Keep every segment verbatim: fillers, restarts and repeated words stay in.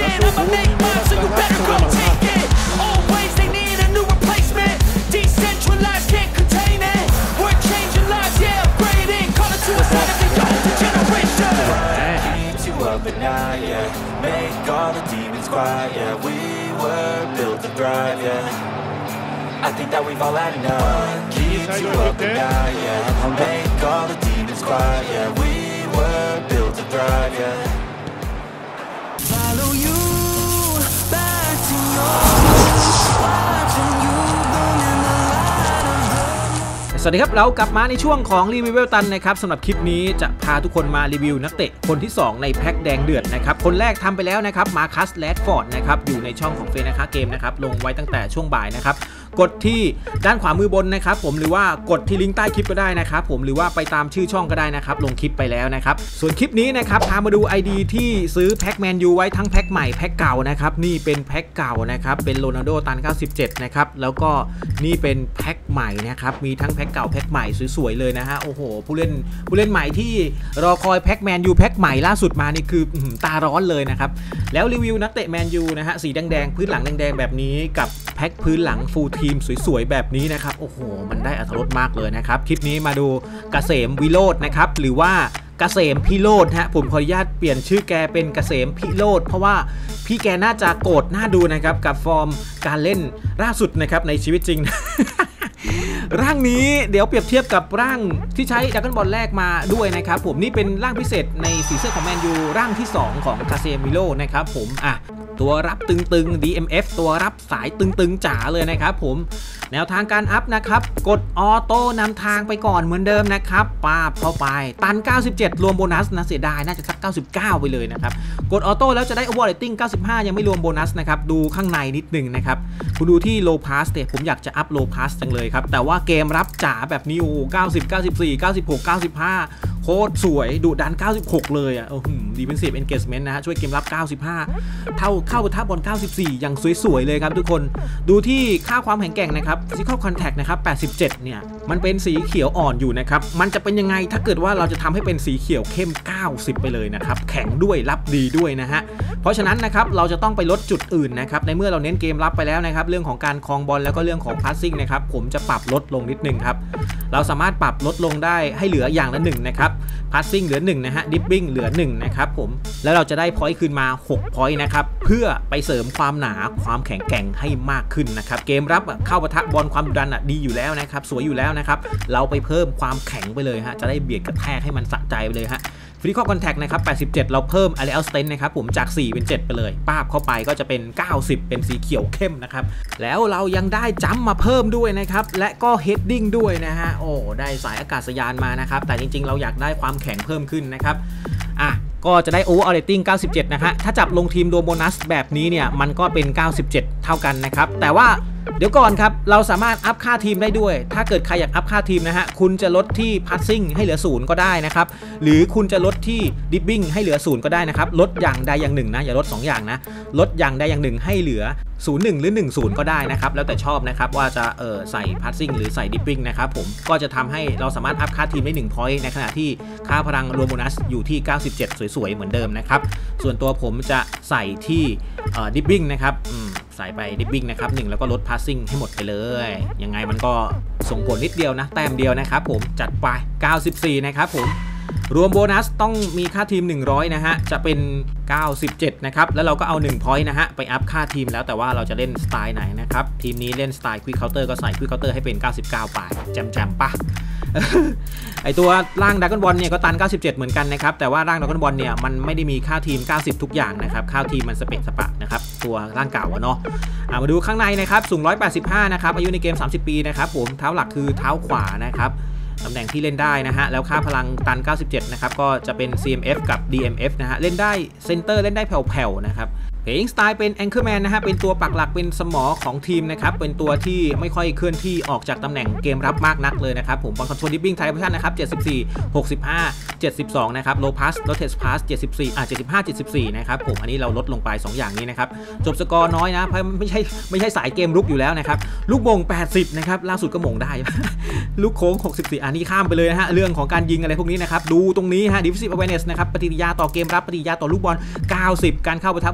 and I'ma make mine, so you better go take it. Always they need a new replacement. Decentralized, can't contain it. We're changing lives, yeah, upgrading. Call it suicide if they don't the generation. Keeps you up at night, yeah. Make all the demons quiet, yeah. We were built to thrive, yeah. I think that we've all had enough. Keeps you up at night, yeah. Make all the demons quiet, yeah. We were built to thrive, yeah. Follow you back to your watching you burn in the light of the สวัสดีครับเรากลับมาในช่วงของรีวิวเวลตันนะครับสำหรับคลิปนี้จะพาทุกคนมารีวิวนักเตะคนที่สองในแพ็คแดงเดือดนะครับคนแรกทำไปแล้วนะครับมาคัสแรดฟอร์ดนะครับอยู่ในช่องของเฟนาคาเกมนะครับลงไว้ตั้งแต่ช่วงบ่ายนะครับกดที่ด้านขวามือบนนะครับผมหรือว่ากดที่ลิงก์ใต้คลิปก็ได้นะครับผมหรือว่าไปตามชื่อช่องก็ได้นะครับลงคลิปไปแล้วนะครับส่วนคลิปนี้นะครับพามาดู ไอ ดี ที่ซื้อแพ็คแมนยูไว้ทั้งแพ็คใหม่แพ็คเก่านะครับนี่เป็นแพ็คเก่านะครับเป็นโรนัลโดตันเก้าสิบเจ็ดนะครับแล้วก็นี่เป็นแพ็คใหม่นะครับมีทั้งแพ็คเก่าแพ็คใหม่สวยๆเลยนะฮะโอ้โหผู้เล่นผู้เล่นใหม่ที่รอคอยแพ็คแมนยูแพ็คใหม่ล่าสุดมานี่คือตาร้อนเลยนะครับแล้วรีวิวนักเตะแมนยูนะฮะสีแดงๆพื้นหลังแดงๆแบบนี้กับแพ็คพื้นหลังฟูลทีมสวยๆแบบนี้นะครับโอ้โหมันได้อรรถรสมากเลยนะครับคลิปนี้มาดูเกษมวิโรจน์นะครับหรือว่าเกษมพิโรจน์ฮะผมขออนุญาตเปลี่ยนชื่อแกเป็นเกษมพิโรจน์เพราะว่าพี่แกน่าจะโกรธน่าดูนะครับกับฟอร์มการเล่นล่าสุดนะครับในชีวิตจริง ร่างนี้เดี๋ยวเปรียบเทียบกับร่างที่ใช้ดราก้อนบอลแรกมาด้วยนะครับผมนี่เป็นร่างพิเศษในสีเสื้อของแมนยูร่างที่สองของคาเซมิโลนะครับผมอ่ะตัวรับตึงๆ ดี เอ็ม เอฟ ตัวรับสายตึงๆจ๋าเลยนะครับผมแนวทางการอัพนะครับกดออโต้นำทางไปก่อนเหมือนเดิมนะครับปาบเข้าไปตันเก้าสิบเจ็ดรวมโบนัสนะเสียดายน่าจะสักเก้าสิบเก้าไปเลยนะครับกดออโต้แล้วจะได้โอเวอร์เรตติ้งเก้าสิบห้ายังไม่รวมโบนัสนะครับดูข้างในนิดนึงนะครับคุณดูที่โลพาสเนี่ยผมอยากจะอัพโลพาสจังเลยครับแต่ว่าเกมรับจ๋าแบบนี้โอ้เก้าสิบ เก้าสิบสี่ เก้าสิบหก เก้าสิบห้าโคตรสวยดุดันเก้าสิบหกเลยอ่ะโอ้โหดีเป็นสิบ engagement นะฮะช่วยเกมรับเก้าสิบห้าเท่าเข้าท่าบอลเก้าสิบสี่อย่างสวยๆเลยครับทุกคนดูที่ค่าความแข็งแกร่งนะครับ physical contact นะครับแปดสิบเจ็ดเนี่ยมันเป็นสีเขียวอ่อนอยู่นะครับมันจะเป็นยังไงถ้าเกิดว่าเราจะทำให้เป็นสีเขียวเข้มเก้าสิบไปเลยนะครับแข็งด้วยรับดีด้วยนะฮะเพราะฉะนั้นนะครับเราจะต้องไปลดจุดอื่นนะครับในเมื่อเราเน้นเกมรับไปแล้วนะครับเรื่องของการครองบอลแล้วก็เรื่องของ passing นะครับผมจะปรับลดลงนิดนึงครับเราสามารถปรับลดลงได้ให้เหลืออย่างละหนึ่งนะครับ passing เหลือหนึ่งนะฮะ dribbling เหลือหนึ่งนะครับผมแล้วเราจะได้ point คืนมาหก point นะครับเพื่อไปเสริมความหนาความแข็งแกร่งให้มากขึ้นนะครับเกมรับเข้าปะทะบอลความดุดันอ่ะดีอยู่แล้วนะครับสวยอยู่แล้วนะครับเราไปเพิ่มความแข็งไปเลยฮะจะได้เบียดกระแทกให้มันสะใจไปเลยฮะPhysical Contact นะครับแปดสิบเจ็ดเราเพิ่ม Aerial Strength นะครับผมจากสี่เป็นเจ็ดไปเลยป้าบเข้าไปก็จะเป็นเก้าสิบเป็นสีเขียวเข้มนะครับแล้วเรายังได้จัมป์มาเพิ่มด้วยนะครับและก็ Heading ด้วยนะฮะโอ้ได้สายอากาศยานมานะครับแต่จริงๆเราอยากได้ความแข็งเพิ่มขึ้นนะครับอ่ะก็จะได้ Overall Rating เก้าสิบเจ็ดนะฮะถ้าจับลงทีมรวมโบนัสแบบนี้เนี่ยมันก็เป็นเก้าสิบเจ็ดเท่ากันนะครับแต่ว่าเดี๋ยวก่อนครับเราสามารถอัพค่าทีมได้ด้วยถ้าเกิดใครอยากอัพค่าทีมนะฮะคุณจะลดที่ passing ให้เหลือศูนย์ก็ได้นะครับหรือคุณจะลดที่ dribbling ให้เหลือศูนย์ก็ได้นะครับลดอย่างใดอย่างหนึ่งนะอย่าลดสองอย่างนะลดอย่างใดอย่างหนึ่งให้เหลือศูนย์ หนึ่งหรือหนึ่ง ศูนย์ก็ได้นะครับแล้วแต่ชอบนะครับว่าจะเออใส่ passing หรือใส่ dribbling นะครับผมก็จะทำให้เราสามารถอัพค่าทีมได้หนึ่ง point ในขณะที่ค่าพลังรวมโบนัสอยู่ที่เก้าสิบเจ็ดสวยๆเหมือนเดิมนะครับส่วนตัวผมจะใส่ที่เอ่อ dribbling นะครับอืมใส่ไป dribbling นะครับหนึ่งแล้วก็ลด passing ให้หมดไปเลยยังไงมันก็ส่งผลนิดเดียวนะแต้มเดียวนะครับผมจัดไปเก้าสิบสี่นะครับผมรวมโบนัสต้องมีค่าทีมหนึ่งร้อยนะฮะจะเป็นเก้าสิบเจ็ดนะครับแล้วเราก็เอาหนึ่ง point นะฮะไปอัพค่าทีมแล้วแต่ว่าเราจะเล่นสไตล์ไหนนะครับทีมนี้เล่นสไตล์ Quick Counter ก็ใส่ Quick Counter ให้เป็นเก้าสิบเก้าไปแจมๆปะ ไอตัวร่างดราก้อนบอลเนี่ยก็ตันเก้าสิบเจ็ดเหมือนกันนะครับแต่ว่าร่างดราก้อนบอลเนี่ยมันไม่ได้มีค่าทีมเก้าสิบทุกอย่างนะครับค่าทีมมันสเปะสปะนะครับตัวร่างเก่าเนาะมาดูข้างในนะครับสูงหนึ่งร้อยแปดสิบห้านะครับอายุในเกมสามสิบปีนะครับผมเท้าหลักคือเท้าขวานะครับตำแหน่งที่เล่นได้นะฮะแล้วค่าพลังตันเก้าสิบเจ็ดนะครับก็จะเป็น ซี เอ็ม เอฟ กับ ดี เอ็ม เอฟ นะฮะเล่นได้เซนเตอร์เล่นได้แผ่วๆนะครับเพลย์สไตล์เป็น Anchorman นะฮะเป็นตัวปักหลักเป็นสมอของทีมนะครับเป็นตัวที่ไม่ค่อยเคลื่อนที่ออกจากตำแหน่งเกมรับมากนักเลยนะครับผมบอลคอนโทรลดิปปิ้งไทยพัชั่นนะครับเจ็ดสิบสี่ หกสิบห้า เจ็ดสิบสองนะครับโลพัสโรเทสพาสเจ็ดสิบสี่อ่ะเจ็ดสิบห้า เจ็ดสิบสี่นะครับผมอันนี้เราลดลงไปสองอย่างนี้นะครับจบสกอร์น้อยนะเพราะไม่ใช่ไม่ใช่สายเกมรุกอยู่แล้วนะครับลูกมงแปดสิบนะครับล่าสุดก็มงได้ ลูกโค้งหกสิบสี่อันนี้ข้ามไปเลยนะฮะเรื่องของการยิงอะไรพวกนี้นะครับดูตรงนี้ฮะ defensive awareness นะครับปฏิกิริยาต่อเกมรับปฏิกิริยาต่อลูกบอลเก้าสิบการเข้าปะทะบอลแท็กกิ้ง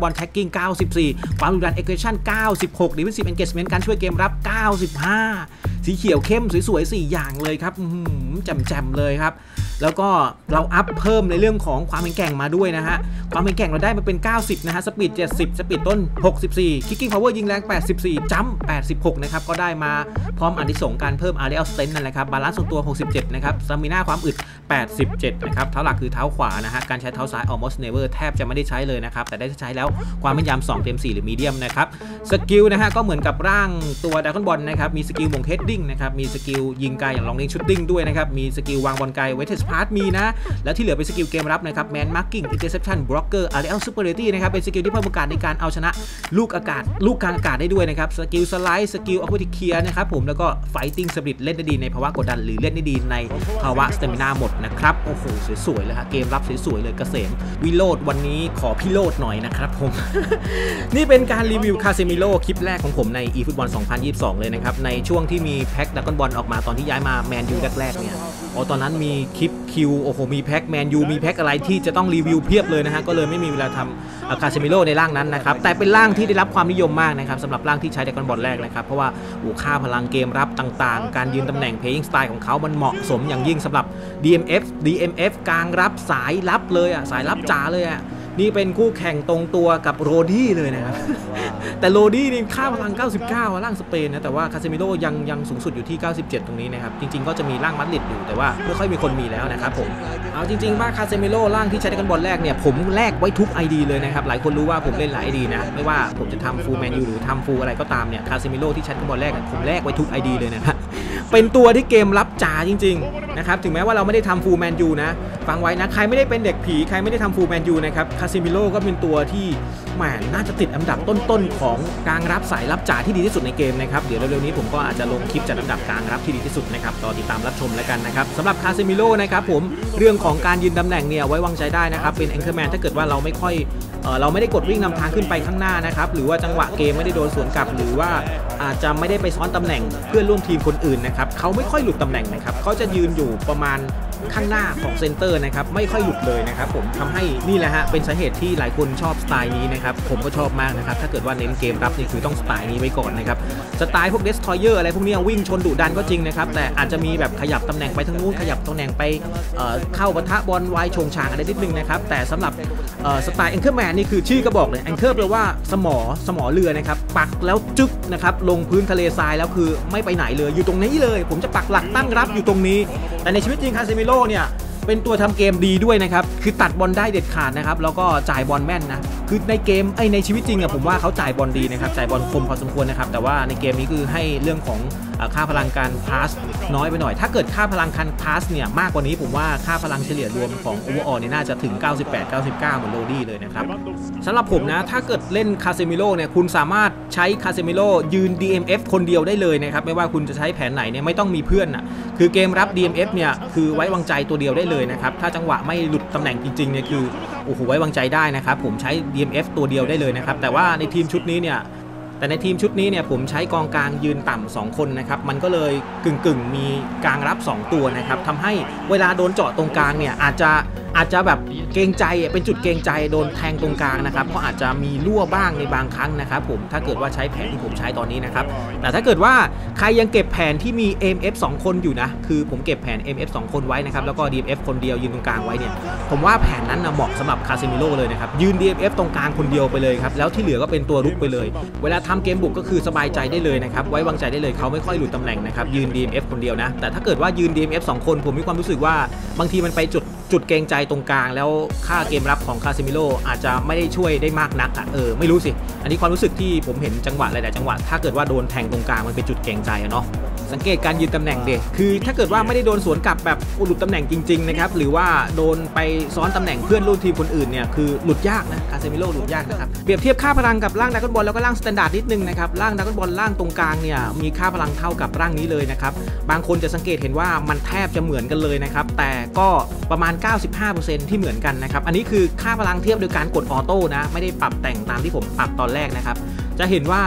Ranking เก้าสิบสี่ความดุดัน Aggression เก้าสิบหก Defensive Engagement การช่วยเกมรับเก้าสิบห้าสีเขียวเข้มสวยๆสี่อย่างเลยครับแจ่มๆเลยครับแล้วก็เราอัพเพิ่มในเรื่องของความเป็นแกร่งมาด้วยนะฮะความเป็นแกร่งเราได้มาเป็นเก้าสิบนะฮะสปีดเจ็ดสิบสปีดต้นหกสิบสี่ Kicking Power ยิงแรงแปดสิบสี่จัมป์แปดสิบหกนะครับก็ได้มาพร้อมอานิสงส์การเพิ่ม Aerial Strength นั่นแหละครับบาลานซ์ส่วนตัวหกสิบเจ็ดนะครับสตามิน่าความอึดแปดสิบเจ็ดนะครับเท้าหลักคือเท้าขวานะฮะการใช้เท้าซ้าย almost never แทบจะไม่ได้ใช้เลยนะครับแต่ได้ใช้แล้วความแม่นยำสองเต็มสี่หรือ medium นะครับสกิลนะฮะก็เหมือนกับร่างตัว Dragon Ball นะครับมีสกิลหม่ง heading นะครับมีสกิลยิงไกลอย่าง long range shooting ด้วยนะครับมีสกิลวางบอลไกล weighted pass มีนะแล้วที่เหลือเป็นสกิลเกมรับนะครับ man marking interception blocker aerial superiority นะครับเป็นสกิลที่เพิ่มโอกาสในการเอาชนะลูกอากาศลูกกลางอากาศได้ด้วยนะครับสกิลสไลด์สกิล aquatic clear นะครับผมแล้วก็ fighting spirit เล่นได้ดีในภาวะกดดันหรือเล่นได้ดีในภาวะ stamina หมดนะครับโอ้โหสวยๆเลยฮะเกมรับสวยๆเลยเกษมวิโรจน์วันนี้ขอพิโรจน์หน่อยนะครับผม นี่เป็นการรีวิวคาเซมิโร่คลิปแรกของผมใน eFootball สองพันยี่สิบสองเลยนะครับในช่วงที่มีแพ็คดราก้อนบอลออกมาตอนที่ย้ายมาแมนยูแรกๆเนี่ยอ๋อตอนนั้นมีคลิปคิวโอ้โหมีแพ็คแมนยูมีแพ็คอะไรที่จะต้องรีวิวเพียบเลยนะฮะก็เลยไม่มีเวลาทำคาเซมิโร่ในร่างนั้นนะครับแต่เป็นร่างที่ได้รับความนิยมมากนะครับสำหรับร่างที่ใช้ดราก้อนบอลแรกนะครับเพราะว่าโอ้ค่าพลังเกมรับต่างๆการยืนตำแหน่ง playing style ของเขามันเหมาะสมอย่างยิ่งสำหรับ ดี เอ็ม เอฟ ดี เอ็ม เอฟ กลางรับสายรับเลยอ่ะสายรับจ๋าเลยอ่ะนี่เป็นคู่แข่งตรงตัวกับโรดี้เลยนะครับ แต่โรดี้นี่ค่าพลังเก้าสิบเก้าร่างสเปนนะแต่ว่าคาเซมิโร่ยังยังสูงสุดอยู่ที่เก้าสิบเจ็ดตรงนี้นะครับจริงๆก็จะมีร่างมัดริดอยู่แต่ว่าไม่ค่อยมีคนมีแล้วนะครับผมเอาจริงๆว่าคาเซมิโร่ร่างที่ใช้ในกันบอลแรกเนี่ยผมแลกไว้ทุก ไอ ดี เลยนะครับหลายคนรู้ว่าผมเล่นหลาย ไอ ดี นะไม่ว่าผมจะทำฟูลแมนยูหรือทำฟูลอะไรก็ตามเนี่ยคาเซมิโร่ที่ใช้กันบอลแรกผมแลกไว้ทุก ไอ ดี เลยนะครับเป็นตัวที่เกมรับจ๋าจริงๆนะครับถึงแม้ว่าเราไม่ได้ทำฟูลแมนยูนะฟังไว้นะใครไม่ได้เป็นเด็กผีใครไม่ได้ทำฟูลแมนยูนะครับคาเซมิโร่ก็เป็นตัวที่แหมน่าจะติดอันดับต้นๆของกลางรับสายรับจ๋าที่ดีที่สุดในเกมนะครับเดี๋ยวเร็วๆนี้ผมก็อาจจะลงคลิปจัดอันดับกลางรับที่ดีที่สุดนะครับรอติดตามรับชมแล้วกันนะครับสำหรับคาเซมิโร่นะครับผมเรื่องของการยืนตำแหน่งเนี่ยไว้วางใจได้นะครับเป็นแองเกอร์แมนถ้าเกิดว่าเราไม่ค่อยเอ่อเราไม่ได้กดวิ่งนำทางขึ้นไปข้างหน้านะครับหรือว่าจังหวะเกมไม่ได้โดนสวนกลับหรือว่าอาจจะไม่ได้ไปซ้อนตำแหน่งเพื่อนร่วมทีมคนอื่นนะครับเขาไม่ค่อยหลุดตำแหน่งนะครับเขาจะยืนอยู่ประมาณข้างหน้าของเซนเตอร์นะครับไม่ค่อยหลุดเลยนะครับผมทำให้นี่แหละฮะเป็นสาเหตุที่หลายคนชอบสไตล์นี้นะครับผมก็ชอบมากนะครับถ้าเกิดว่าเน้นเกมรับนี่คือต้องสไตล์นี้ไว้ก่อนนะครับสไตล์พวกเดสทรอยเยอร์อะไรพวกนี้วิ่งชนดุดันก็จริงนะครับแต่อาจจะมีแบบขยับตำแหน่งไปทางนู้นขยับตำแหน่งไปเอ่อเข้าปะทะบอลวายชงชางอะไรนิดนึงนะครับแต่สำหรับเอ่อสไตล์แองเกอร์แมนนี่คือชื่อก็บอกเลยแองเกอร์แปลว่าสมอสมอเรือนะครับปักแล้วจึ๊กนะครับลงพื้นทะเลทรายแล้วคือไม่ไปไหนเลยอยู่ตรงนี้เลยผมจะปักหลักตั้งรับอยู่ตรงนี้แต่ในชีวิตจริงคาเซมิโร่เนี่ยเป็นตัวทำเกมดีด้วยนะครับคือตัดบอลได้เด็ดขาดนะครับแล้วก็จ่ายบอลแม่นนะคือในเกมไอในชีวิตจริงอะผมว่าเขาจ่ายบอลดีนะครับจ่ายบอลคมพอสมควรนะครับแต่ว่าในเกมนี้คือให้เรื่องของค่าพลังการพาสน้อยไปหน่อยถ้าเกิดค่าพลังการพาสเนี่ยมากกว่านี้ผมว่าค่าพลังเฉลี่ยรวมของโอเวอร์ออลเนี่ยน่าจะถึงเก้าสิบแปด เก้าสิบเก้าเหมือนโรดี้เลยนะครับสำหรับผมนะถ้าเกิดเล่นคาเซมิโร่เนี่ยคุณสามารถใช้คาเซมิโร่ยืน ดี เอ็ม เอฟ คนเดียวได้เลยนะครับไม่ว่าคุณจะใช้แผนไหนเนี่ยไม่ต้องมีเพื่อนนะคือเกมรับ ดี เอ็ม เอฟ เนี่ยคือไว้วางใจตัวเดียวได้เลยนะครับถ้าจังหวะไม่หลุดตำแหน่งจริงๆเนี่ยคือโอ้โหไว้วางใจได้นะครับผมใช้ ดี เอ็ม เอฟ ตัวเดียวได้เลยนะครับแต่ว่าในทีมชุดนี้เนี่ยแต่ในทีมชุดนี้เนี่ยผมใช้กองกลางยืนต่ำสองคนนะครับมันก็เลยกึ่งๆมีกลางรับสองตัวนะครับทำให้เวลาโดนเจาะตรงกลางเนี่ยอาจจะอาจจะแบบเกรงใจเป็นจุดเกรงใจโดนแทงตรงกลางนะครับก็อาจจะมีรั่วบ้างในบางครั้งนะครับผมถ้าเกิดว่าใช้แผนที่ผมใช้ตอนนี้นะครับแต่ถ้าเกิดว่าใครยังเก็บแผนที่มี เอ็ม เอฟ สองคนอยู่นะคือผมเก็บแผน เอ็ม เอฟ สองคนไว้นะครับแล้วก็ ดี เอ็ม เอฟ คนเดียวยืนตรงกลางไว้เนี่ยผมว่าแผนนั้นนะเหมาะสำหรับคาเซมิโร่เลยนะครับยืน ดี เอ็ม เอฟ ตรงกลางคนเดียวไปเลยครับแล้วที่เหลือก็เป็นตัวรุกไปเลยเวลาทำเกมบุกก็คือสบายใจได้เลยนะครับไว้วางใจได้เลยเขาไม่ค่อยหลุดตำแหน่งนะครับยืน ดี เอ็ม เอฟ คนเดียวนะแต่ถ้าเกิดว่ายืน ดี เอ็ม เอฟ สองคนผมมีความรู้สึกว่าบางทีมันไปจุดจุดเกรงใจตรงกลางแล้วค่าเกมรับของคาเซมิโร่อาจจะไม่ได้ช่วยได้มากนักอ่ะเออไม่รู้สิอันนี้ความรู้สึกที่ผมเห็นจังหวะหลายๆจังหวะถ้าเกิดว่าโดนแทงตรงกลางมันเป็นจุดเกรงใจอะเนาะสังเกตการยืนตำแหน่งเด็กคือถ้าเกิดว่าไม่ได้โดนสวนกลับแบบหลุดตำแหน่งจริงๆนะครับหรือว่าโดนไปซ้อนตำแหน่งเพื่อนร่วมทีมคนอื่นเนี่ยคือหลุดยากนะคาเซมิโร่หลุดยากนะครับเปรียบเทียบค่าพลังกับร่างดราก้อนบอลแล้วก็ร่างสแตนดาร์ดนิดนึงนะครับร่างดราก้อนบอลร่างตรงกลางเนี่ยมีค่าพลังเท่ากับร่างนี้เลยนะครับบางคนจะสังเกตเห็นว่ามันแทบจะเหมือนกันเลยนะครับแต่ก็ประมาณ เก้าสิบห้าเปอร์เซ็นต์ ที่เหมือนกันนะครับอันนี้คือค่าพลังเทียบโดยการกดออโต้นะไม่ได้ปรับแต่งตามที่ผมปรับตอนแรกนะครับจะเห็นว่า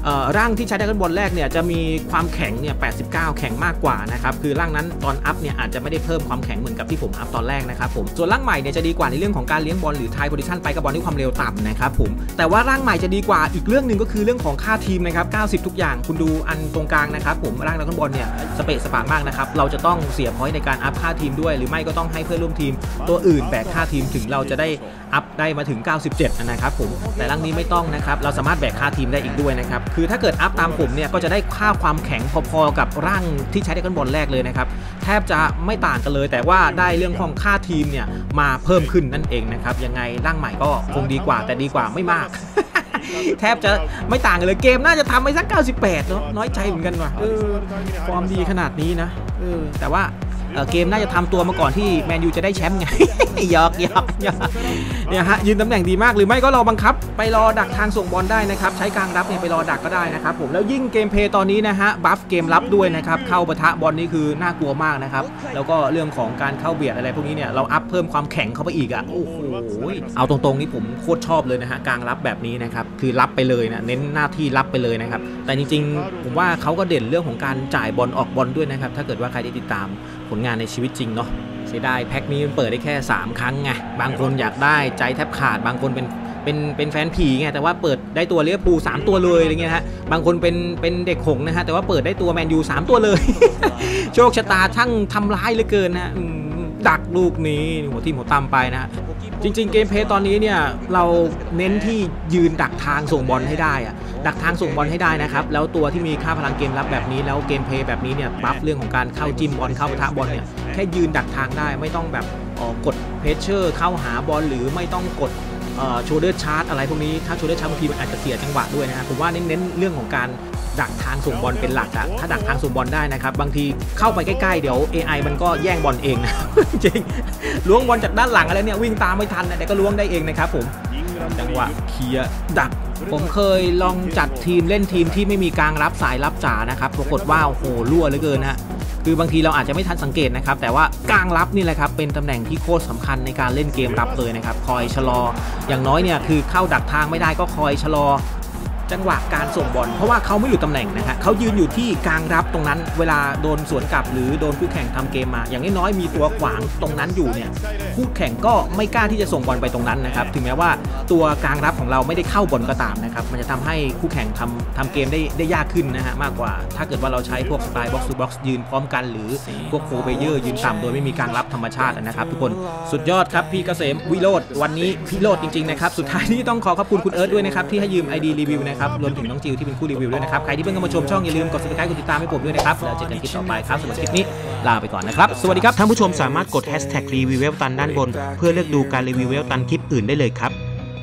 ร่างที่ใช้ได้กันบอลแรกเนี่ยจะมีความแข็งเนี่ยแปดสิบเก้าแข็งมากกว่านะครับคือร่างนั้นตอนอัพเนี่ยอาจจะไม่ได้เพิ่มความแข็งเหมือนกับที่ผมอัพตอนแรกนะครับผมส่วนร่างใหม่เนี่ยจะดีกว่าในเรื่องของการเลี้ยงบอลหรือไทยโพซิชั่นไปกับบอลที่ความเร็วต่ำนะครับผมแต่ว่าร่างใหม่จะดีกว่าอีกเรื่องหนึ่งก็คือเรื่องของค่าทีมนะครับเก้าสิบทุกอย่างคุณดูอันตรงกลางนะครับผมร่างนักบอลเนี่ยสเปซสปางมากนะครับเราจะต้องเสียพอยต์ในการอัพค่าทีมด้วยหรือไม่ก็ต้องให้เพื่อนร่วมทีมตัวอื่นแบกค่าทีมถึงเราจะได้อัพได้มาถึงเก้าสิบเจ็ดนะครับผมแต่ร่างนี้ไม่ต้องนะครับเราสามารถแบกค่าทีมได้อีกด้วยนะครับคือถ้าเกิดอัพตามผมเนี่ยก็จะได้ค่าความแข็งพอๆกับร่างที่ใช้ได้กันบอลแรกเลยนะครับแทบจะไม่ต่างกันเลยแต่ว่าได้เรื่องของค่าทีมเนี่ยมาเพิ่มขึ้นนั่นเองนะครับยังไงร่างใหม่ก็คงดีกว่าแต่ดีกว่าไม่มาก แทบจะไม่ต่างกันเลยเกมน่าจะทำไปสักเก้าสิบแปดเนาะน้อยใจเหมือนกันว่ะเออความดีขนาดนี้นะเออแต่ว่าเกมน่าจะทำตัวมาก่อนที่แมนยูจะได้แชมป์ไง ยอกยอกยอกเนี่ยฮะยืนตำแหน่งดีมากหรือไม่ก็รอบังคับไปรอดักทางส่งบอลได้นะครับใช้กลางรับเนี่ยไปรอดักก็ได้นะครับผมแล้วยิ่งเกมเพลย์ตอนนี้นะฮะบัฟเกมรับด้วยนะครับเข้าปะทะบอลนี่คือน่ากลัวมากนะครับแล้วก็เรื่องของการเข้าเบียดอะไรพวกนี้เนี่ยเราอัพเพิ่มความแข็งเข้าไปอีกอ่ะโอ้โหเอาตรงๆนี่ผมโคตรชอบเลยนะฮะกลางรับแบบนี้นะครับคือรับไปเลยนะเน้นหน้าที่รับไปเลยนะครับแต่จริงๆผมว่าเขาก็เด่นเรื่องของการจ่ายบอลออกบอลด้วยนะครับถ้าเกิดว่าใครได้ติดตามผลงานในชีวิตจริงเนาะเสียดายแพ็คนี้มันเปิดได้แค่สามครั้งไงบางคนอยากได้ใจแทบขาดบางคนเป็นเป็นเป็นแฟนผีไงแต่ว่าเปิดได้ตัวลิเวอร์พูลสามตัวเลยอะไรเงี้ยฮะบางคนเป็นเป็นเด็กหงนะฮะแต่ว่าเปิดได้ตัวแมนยูสามตัวเลย โชคชะตาช่างทำร้ายเหลือเกินนะดักลูกนี้หัวทีมหัวตำไปนะจริงๆเกมเพลย์ตอนนี้เนี่ยเราเน้นที่ยืนดักทางส่งบอลให้ได้อะดักทางส่งบอลให้ได้นะครับแล้วตัวที่มีค่าพลังเกมรับแบบนี้แล้วเกมเพลย์แบบนี้เนี่ยบัฟเรื่องของการเข้าจิ้มบอลเข้าปะทะบอลเนี่ยแค่ยืนดักทางได้ไม่ต้องแบบกดเพรสเชอร์เข้าหาบอลหรือไม่ต้องกดโชเดอร์ชาร์จอะไรพวกนี้ถ้าโชเดอร์ชาร์จบางทีมันอาจจะเสียจังหวะด้วยนะผมว่าเน้นๆเรื่องของการดักทางส่งบอลเป็นหลักอะถ้าดักทางส่งบอลได้นะครับบางทีเข้าไปใกล้ๆเดี๋ยว เอ ไอ มันก็แย่งบอลเองนะ จริงล้วงบอลจากด้านหลังอะไรเนี่ยวิ่งตามไม่ทันนะแต่ก็ล้วงได้เองนะครับผมจังหวะเคลียร์ดักผมเคยลองจัดทีมเล่นทีมที่ไม่มีกลางรับสายรับจ๋านะครับปรากฏว่าโอ้โหรั่วเหลือเกินฮะคือบางทีเราอาจจะไม่ทันสังเกตนะครับแต่ว่ากลางรับนี่แหละครับเป็นตำแหน่งที่โคตรสำคัญในการเล่นเกมรับเลยนะครับคอยชะลออย่างน้อยเนี่ยคือเข้าดักทางไม่ได้ก็คอยชะลอจังหวะการส่งบอลเพราะว่าเขาไม่อยู่ตำแหน่งนะฮะเขายืนอยู่ที่กลางรับตรงนั้นเวลาโดนสวนกลับหรือโดนคู่แข่งทำเกมมาอย่างน้อยๆมีตัวขวางตรงนั้นอยู่เนี่ยคู่แข่งก็ไม่กล้าที่จะส่งบอลไปตรงนั้นนะครับถึงแม้ว่าตัวกลางรับของเราไม่ได้เข้าบอลก็ตามนะครับมันจะทำให้คู่แข่งทำทำเกมได้ได้ยากขึ้นนะฮะมากกว่าถ้าเกิดว่าเราใช้พวกสไตล์บ็อกซ์ทูบ็อกซ์ยืนพร้อมกันหรือพวกโคเบเยอร์ยืนต่ำโดยไม่มีกลางรับธรรมชาตินะครับทุกคนสุดยอดครับพี่เกษมวิโรจน์วันนี้พี่โรจน์จริงๆนะครับสุดท้ายนี้ต้องขอขอบคุณคุณเอิร์ธด้วยนะครับที่ให้ยืม ไอ ดี รีวิวนะครับรวมถึงน้องจิวที่เป็นคู่รีวิวด้วยนะครับใครที่เพิ่งเข้ามาชมช่องอย่าลืมกด ซับสไครบ์ กดติดตามให้ผมด้วยนะครับแล้วเจอกันคลิปต่อไปครับสำหรับคลิปนี้ลาไปก่อนนะครับสวัสดีครับท่านผู้ชมสามารถกดแฮชแท็กรีวิวเวลตันด้านบนเพื่อเลือกดูการรีวิวเวลตันคลิปอื่นได้เลยครับ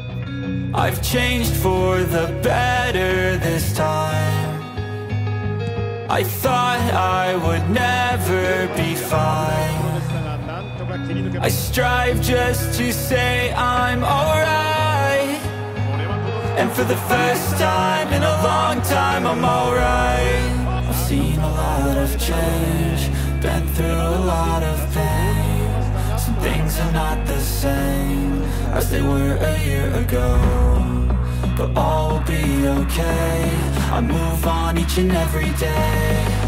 I've changed for the better this time I thought I would never be fine I strive just to say I'm alright And for the first time in a long time I'm alright I've seen a lot of change Been through a lot of pain Some things are not the same As they were a year ago But all will be okay I move on each and every day